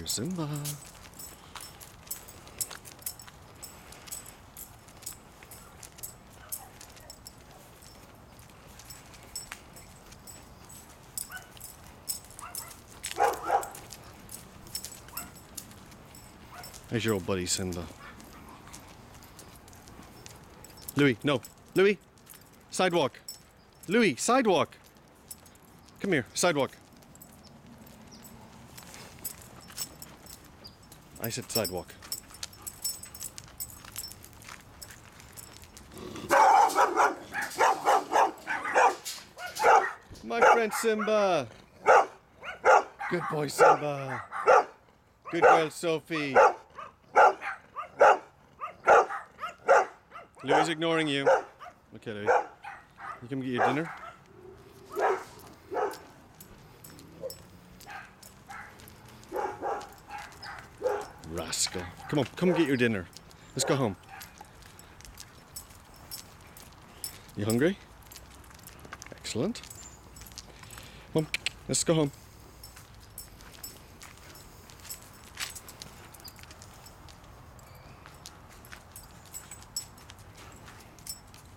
Here's Simba. There's your old buddy Simba. Louie, no. Louie, sidewalk. Louie, sidewalk. Come here, sidewalk. I said sidewalk. My friend Simba. Good boy Simba. Good girl Sophie. Louie's ignoring you. Okay, Louie. You come get your dinner? Rascal. Come on, come get your dinner. Let's go home. You hungry? Excellent. Come on, let's go home.